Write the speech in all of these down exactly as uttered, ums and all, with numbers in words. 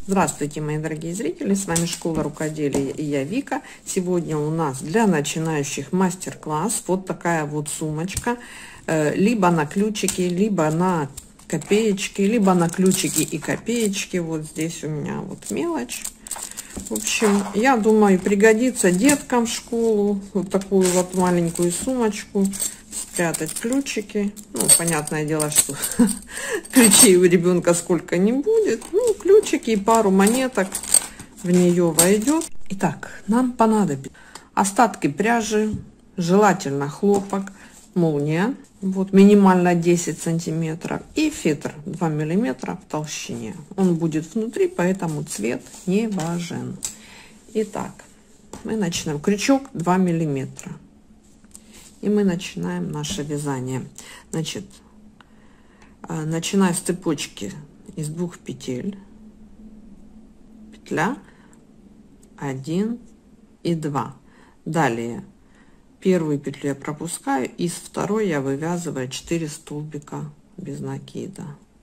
Здравствуйте, мои дорогие зрители, с вами Школа Рукоделия и я Вика. Сегодня у нас для начинающих мастер-класс вот такая вот сумочка, либо на ключики, либо на копеечки, либо на ключики и копеечки. Вот здесь у меня вот мелочь. В общем, я думаю, пригодится деткам в школу вот такую вот маленькую сумочку. Спрятать ключики. Ну, понятное дело, что ключей у ребенка сколько не будет. Ну, ключики и пару монеток в нее войдет. Итак, нам понадобится остатки пряжи, желательно хлопок, молния, вот минимально десять сантиметров, и фетр два миллиметра в толщине. Он будет внутри, поэтому цвет не важен. Итак, мы начинаем. Крючок два миллиметра. И мы начинаем наше вязание. Значит, начиная с цепочки из двух петель, петля, один и два. Далее первую петлю я пропускаю, из второй я вывязываю четыре столбика без накида.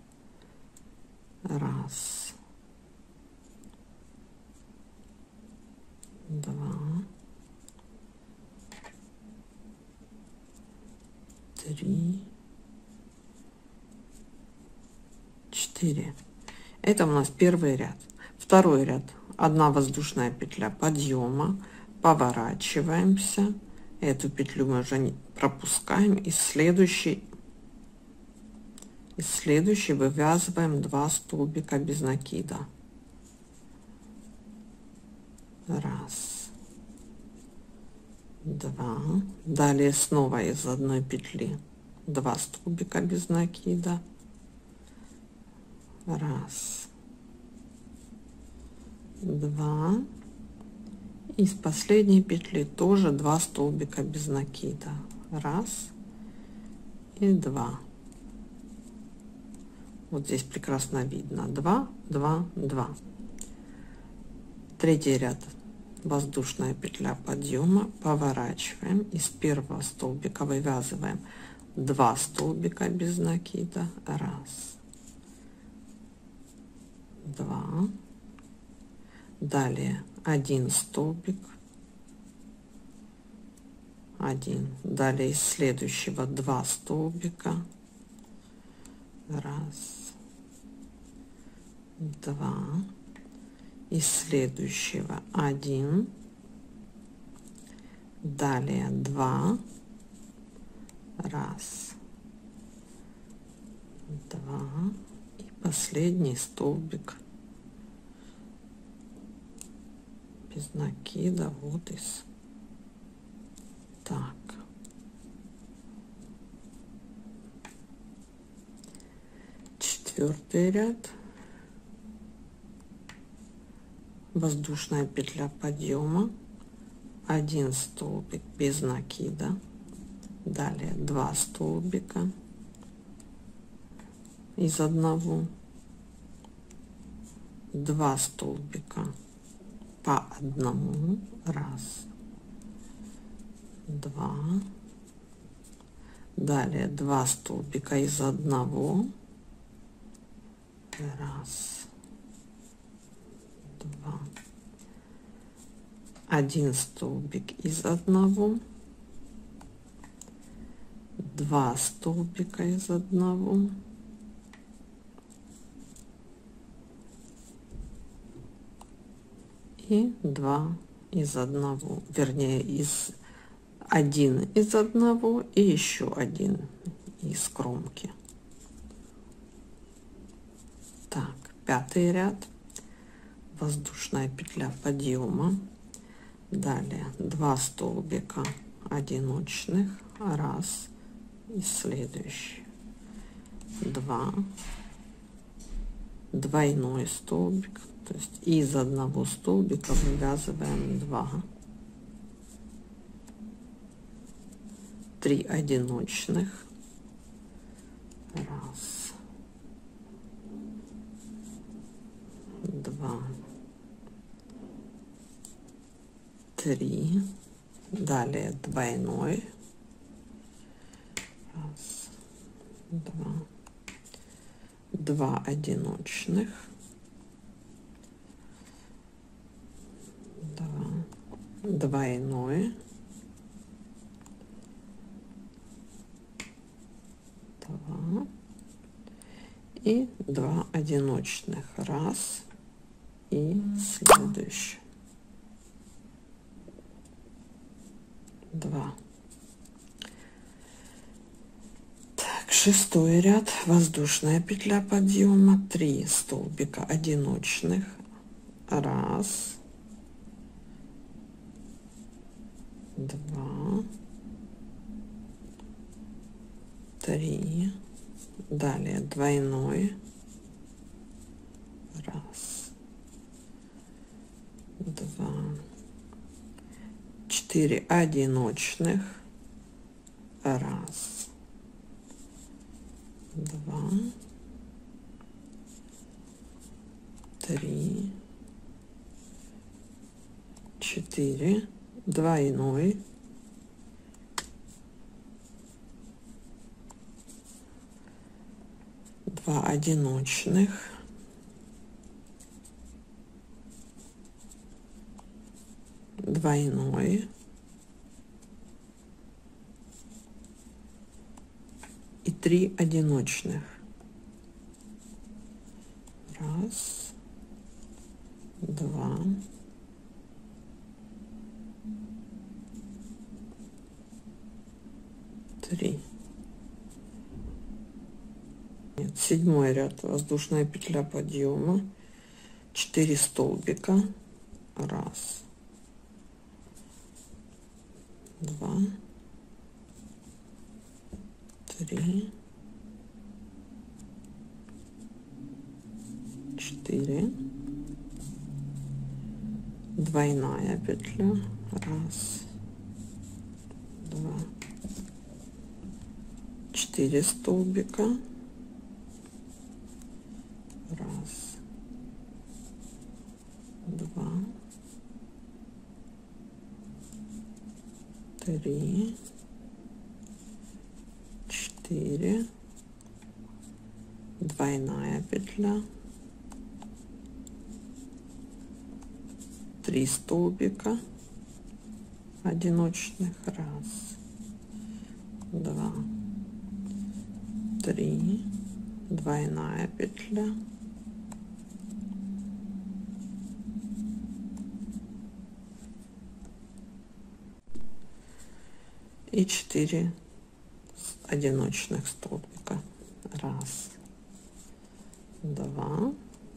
Раз, два, три, четыре. Это у нас первый ряд. Второй ряд: одна воздушная петля подъема, поворачиваемся, эту петлю мы уже не пропускаем, и следующий из следующей вывязываем два столбика без накида. Раз, два. Далее снова из одной петли два столбика без накида. Раз, два. Из последней петли тоже два столбика без накида. Раз и два. Вот здесь прекрасно видно. Два, два, два. Третий ряд: воздушная петля подъема, поворачиваем, из первого столбика вывязываем два столбика без накида. Раз, два. Далее один столбик, один. Далее из следующего два столбика. Раз, два. Из следующего один. Далее два. Раз, два. И последний столбик без накида. Вот из так. Четвертый ряд: воздушная петля подъема, один столбик без накида. Далее два столбика из одного, два столбика по одному. Раз, два. Далее два столбика из одного. Раз, два. Один столбик из одного. Два столбика из одного. И два из одного, вернее, из один из одного и еще один из кромки. Так, пятый ряд: воздушная петля подъема, далее два столбика одиночных, раз, и следующий два, двойной столбик. То есть из одного столбика вывязываем два, три одиночных, раз, два, три. Далее двойной, раз, два, два одиночных, двойной, два и два одиночных, раз и следующий, два. Так, шестой ряд, воздушная петля подъема, три столбика одиночных, раз, два, три, далее двойной, раз, два, четыре одиночных, раз, два, три, четыре, двойной, два одиночных, двойной и три одиночных, раз, два, три. Нет, седьмой ряд, воздушная петля подъема, четыре столбика, раз, два, три, четыре, двойная петля, раз, два, четыре столбика, раз, два, три, четыре, двойная петля, три столбика одиночных, раз, два, три, двойная петля, и четыре одиночных столбика, раз, два,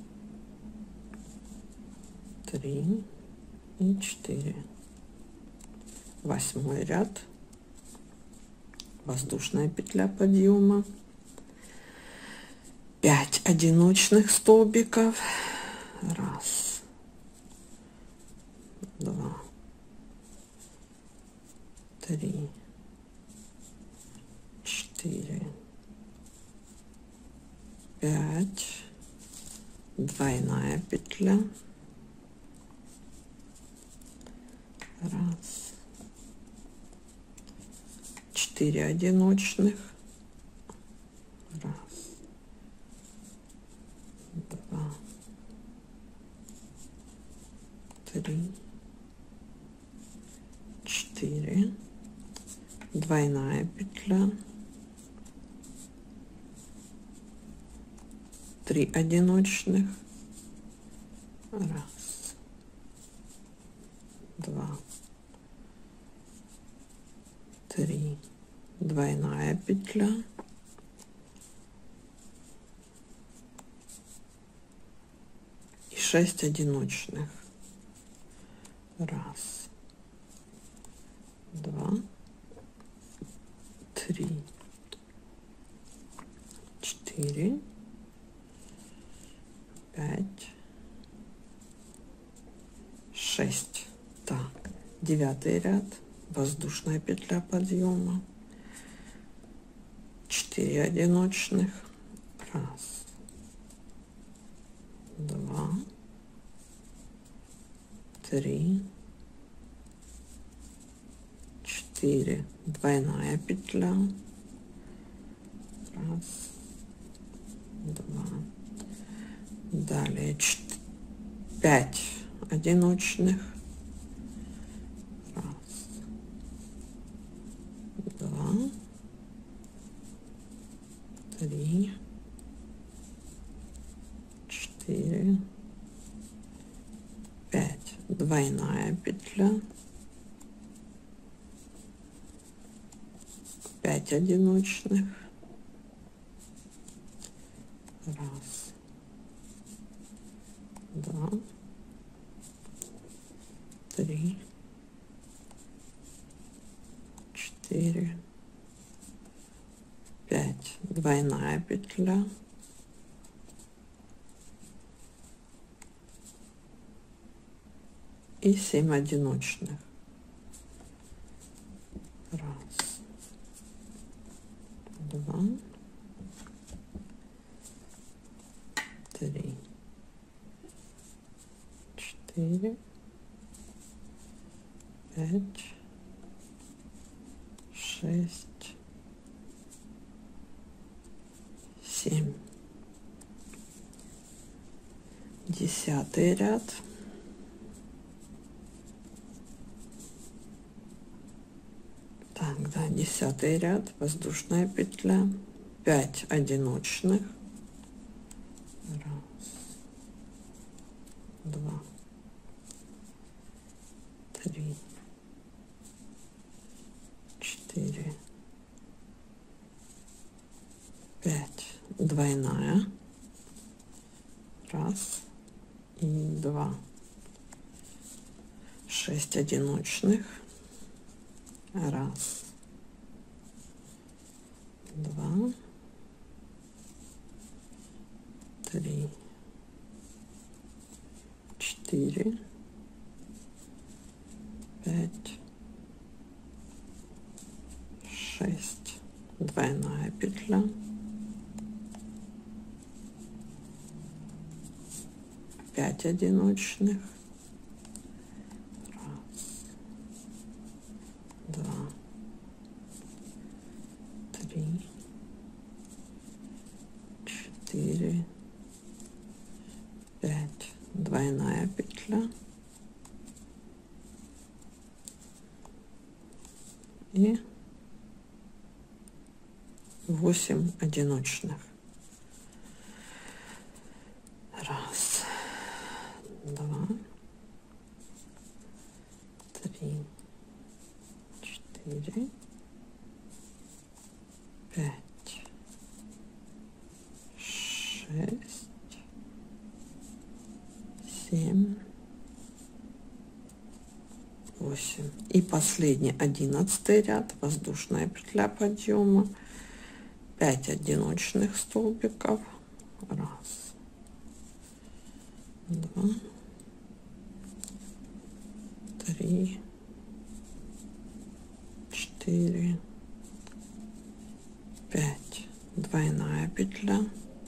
три и четыре. Восьмой ряд, воздушная петля подъема, пять одиночных столбиков, раз, два, три, четыре, пять, двойная петля, раз, четыре одиночных, раз, два, три, четыре, двойная петля, три одиночных, раз, два, три, двойная петля, и шесть одиночных, раз, два, три, четыре, пять, шесть. Так, девятый ряд, воздушная петля подъема, четыре одиночных, раз, два, три, четыре, двойная петля, раз, два, далее пять одиночных, двойная петля, пять одиночных, раз, два, три, четыре, пять, двойная петля, и семь одиночных, раз, два, три, четыре, пять, шесть, семь. Десятый ряд. Так, да, десятый ряд, воздушная петля, пять одиночных, раз, два, три, четыре, пять, двойная, раз и два, шесть одиночных, раз, два, три, четыре, пять, шесть, двойная петля, пять одиночных, раз, два, три, четыре, пять, двойная петля и восемь одиночных, раз, два, три, четыре, пять, шесть, семь, восемь. И последний одиннадцатый ряд, воздушная петля подъема, пять одиночных столбиков, раз, два, три, четыре, пять, двойная петля,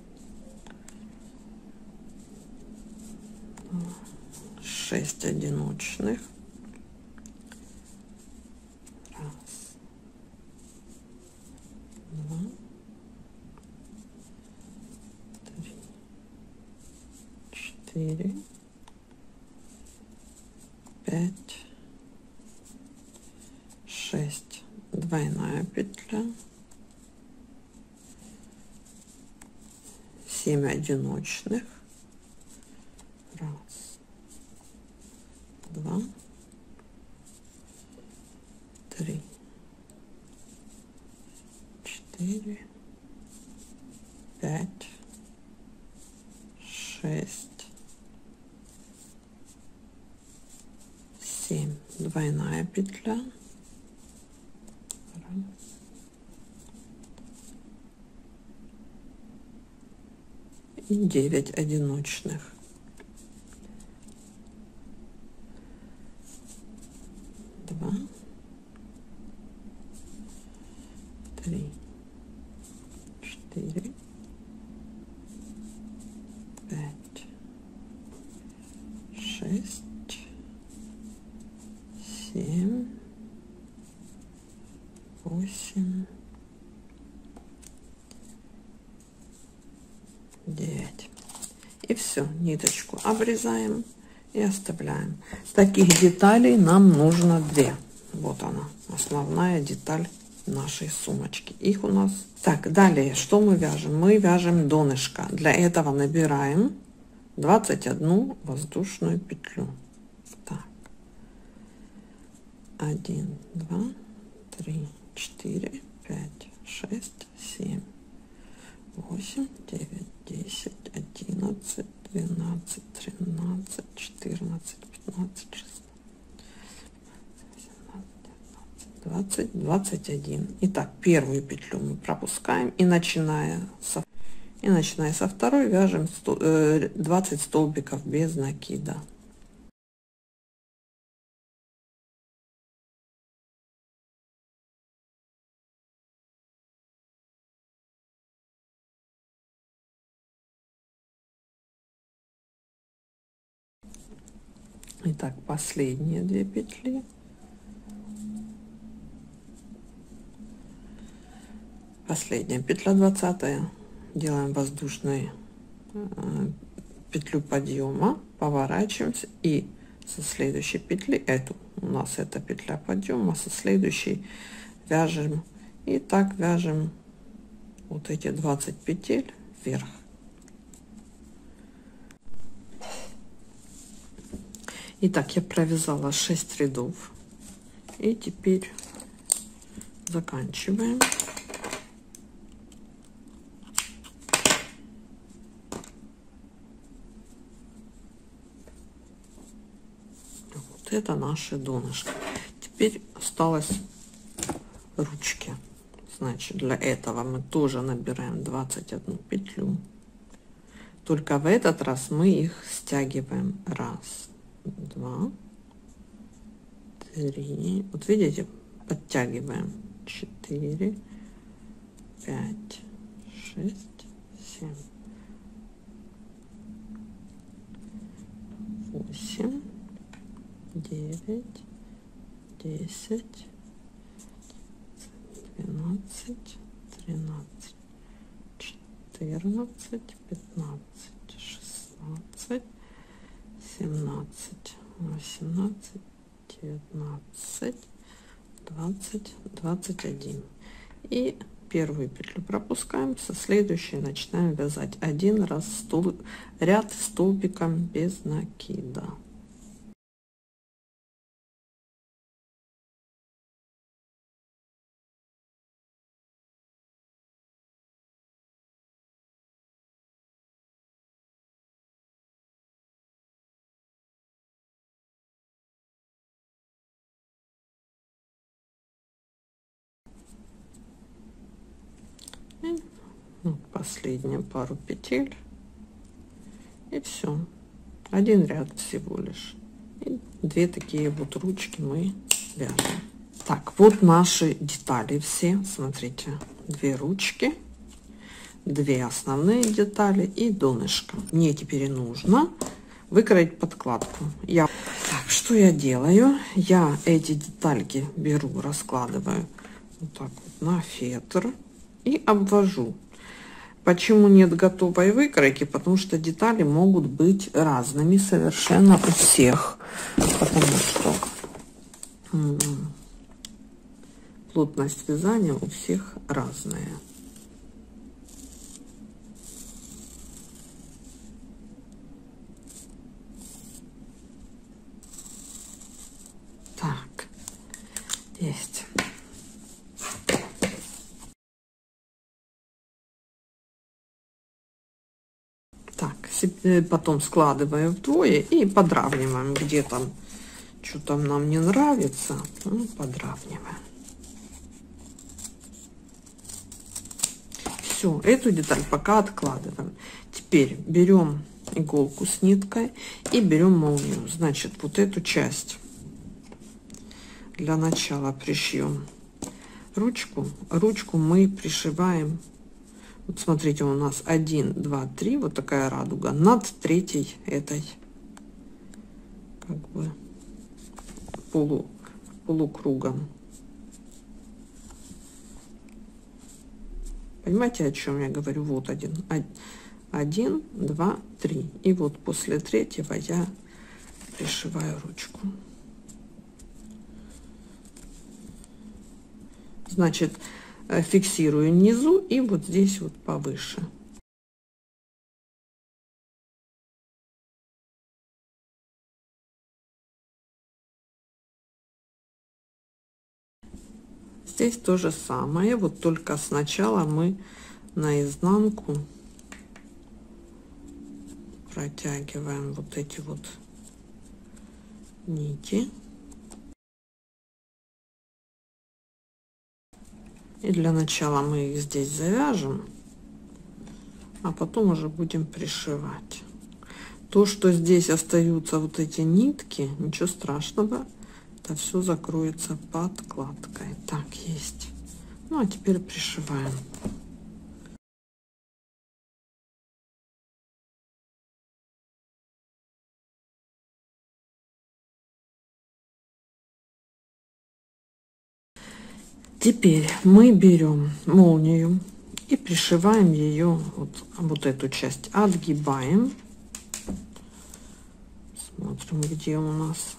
шесть одиночных, раз, два, три, четыре, пять, шесть, двойная петля, семь одиночных, раз, два, три, четыре, пять, шесть, семь, двойная петля, раз, и девять одиночных. Два, три, четыре, пять, шесть, семь, восемь, девять. И все, ниточку обрезаем и оставляем. Таких деталей нам нужно две. Вот она, основная деталь нашей сумочки. Их у нас. Так, далее, что мы вяжем? Мы вяжем донышко. Для этого набираем двадцать одну воздушную петлю. Так, один, два, три, четыре, пять, шесть, семь, восемь, девять, десять, одиннадцать, двенадцать, тринадцать, четырнадцать, пятнадцать, шестнадцать, двадцать, двадцать один. Итак, первую петлю мы пропускаем и начиная со, и начиная со второй вяжем двадцать столбиков без накида. Итак, последние две петли. Последняя петля, двадцатая. Делаем воздушную э, петлю подъема, поворачиваемся и со следующей петли, эту у нас эта петля подъема, со следующей вяжем и так вяжем вот эти двадцать петель вверх. Итак, я провязала шесть рядов и теперь заканчиваем. Вот это наше донышко. Теперь осталось ручки. Значит, для этого мы тоже набираем двадцать одну петлю. Только в этот раз мы их стягиваем. Раз, два, три. Вот видите, подтягиваем. Четыре, пять, шесть, семь, восемь, девять, десять, двенадцать, тринадцать, четырнадцать, пятнадцать, шестнадцать, семнадцать, восемнадцать, девятнадцать, двадцать, двадцать один. И первую петлю пропускаем, со следующей начинаем вязать один раз стол, ряд столбиком без накида. И вот последнюю пару петель, и все, один ряд всего лишь, и две такие вот ручки мы вяжем. Так, вот наши детали все, смотрите, две ручки, две основные детали и донышко. Мне теперь нужно выкроить подкладку. Я так, что я делаю? Я эти детальки беру, раскладываю вот так вот на фетр и обвожу. Почему нет готовой выкройки? Потому что детали могут быть разными совершенно у всех, потому что плотность вязания у всех разная. Так, есть. Так, потом складываем вдвое и подравниваем, где там что-то нам не нравится, ну, подравниваем. Все, эту деталь пока откладываем. Теперь берем иголку с ниткой и берем молнию. Значит, вот эту часть для начала пришьем ручку. Ручку мы пришиваем. Вот смотрите, у нас один, два, три, вот такая радуга над третьей этой, как бы полу, полукругом. Понимаете, о чем я говорю? Вот один, один, два, три, и вот после третьего я пришиваю ручку. Значит, фиксирую внизу и вот здесь вот повыше. Здесь то же самое, вот только сначала мы наизнанку протягиваем вот эти вот нити. И для начала мы их здесь завяжем, а потом уже будем пришивать. То, что здесь остаются вот эти нитки, ничего страшного, это все закроется подкладкой. Так, есть. Ну, а теперь пришиваем. Теперь мы берем молнию и пришиваем ее, вот, вот эту часть отгибаем. Смотрим, где у нас.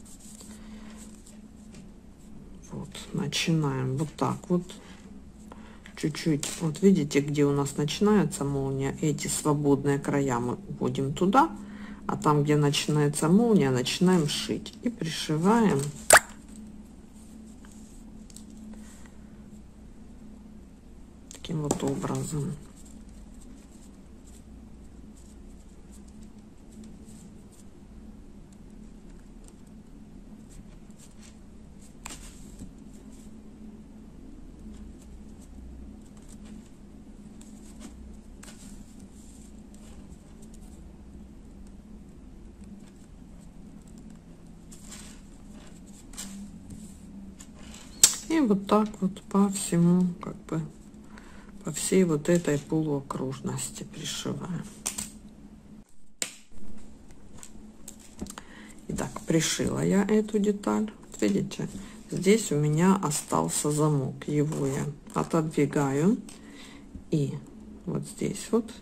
Вот, начинаем вот так вот. Чуть-чуть, вот видите, где у нас начинается молния, эти свободные края мы уводим туда, а там, где начинается молния, начинаем шить и пришиваем. Таким вот образом. И вот так вот по всему, как бы, по всей вот этой полуокружности пришиваем. Итак, пришила я эту деталь. Видите, здесь у меня остался замок. Его я отодвигаю. И вот здесь вот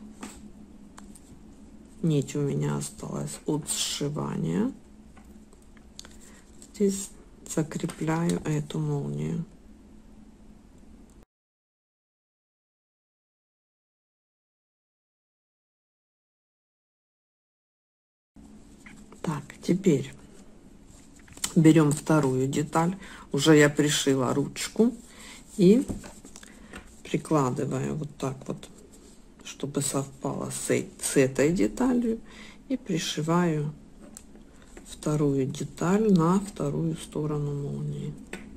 нить у меня осталась от сшивания. Здесь закрепляю эту молнию. Так, теперь берем вторую деталь. Уже я пришила ручку и прикладываю вот так вот, чтобы совпало с, с этой деталью, и пришиваю вторую деталь на вторую сторону молнии.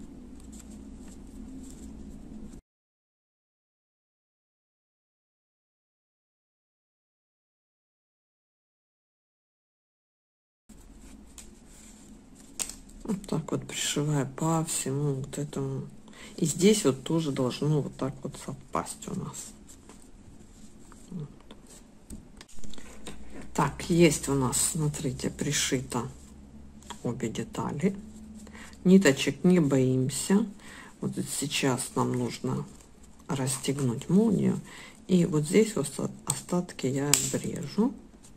Вот так вот пришиваю по всему вот этому. И здесь вот тоже должно вот так вот совпасть у нас. Вот. Так, есть у нас, смотрите, пришито обе детали. Ниточек не боимся. Вот сейчас нам нужно расстегнуть молнию. И вот здесь вот остатки я обрежу.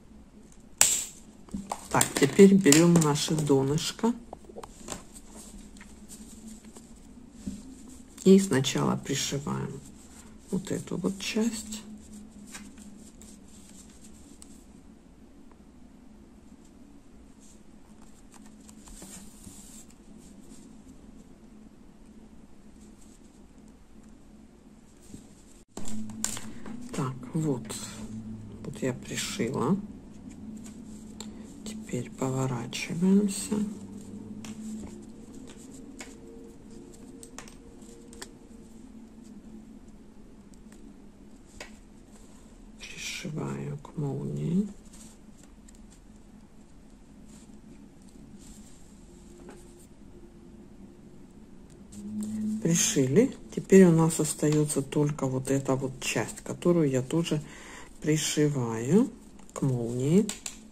Так, теперь берем наше донышко. И сначала пришиваем вот эту вот часть. Так, вот, вот я пришила. Теперь поворачиваемся. Пришиваю к молнии. Пришили. Теперь у нас остается только вот эта вот часть, которую я тоже пришиваю к молнии.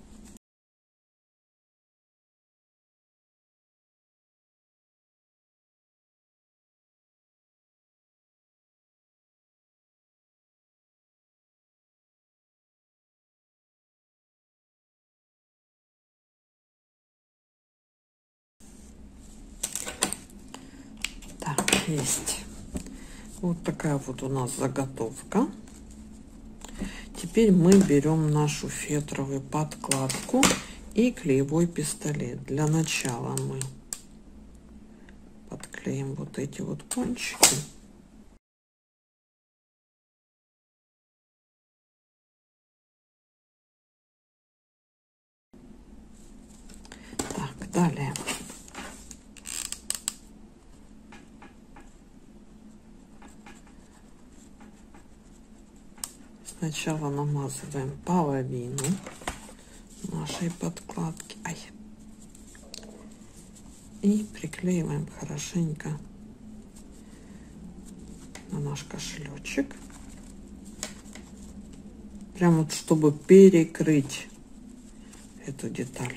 Так, есть. Вот такая вот у нас заготовка. Теперь мы берем нашу фетровую подкладку и клеевой пистолет. Для начала мы подклеиваем приклеим вот эти вот кончики. Так, далее. Сначала намазываем половину нашей подкладки. Ай. И приклеиваем хорошенько на наш кошелечек. Прям вот, чтобы перекрыть эту деталь.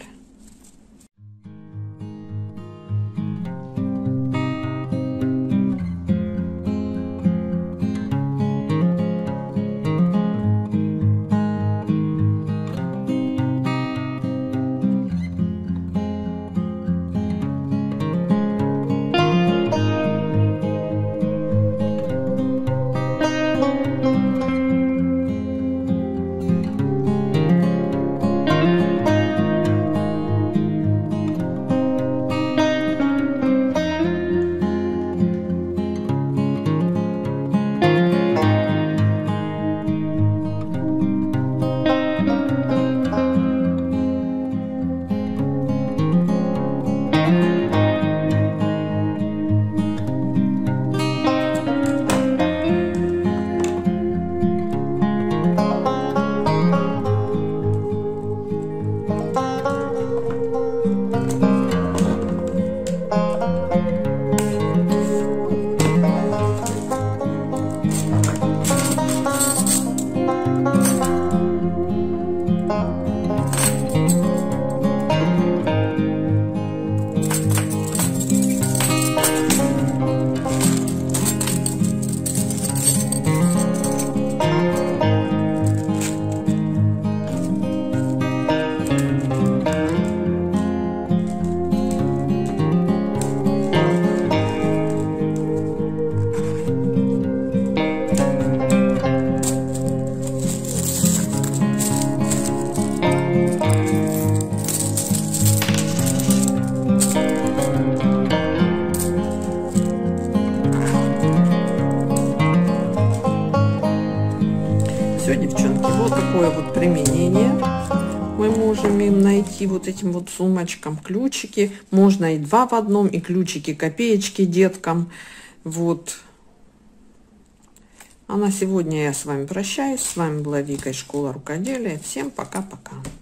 Все, девчонки, вот такое вот применение мы можем им найти вот этим вот сумочкам. Ключики можно и два в одном, и ключики копеечки деткам. Вот. А на сегодня я с вами прощаюсь. С вами была Вика из Школы Рукоделия. Всем пока-пока.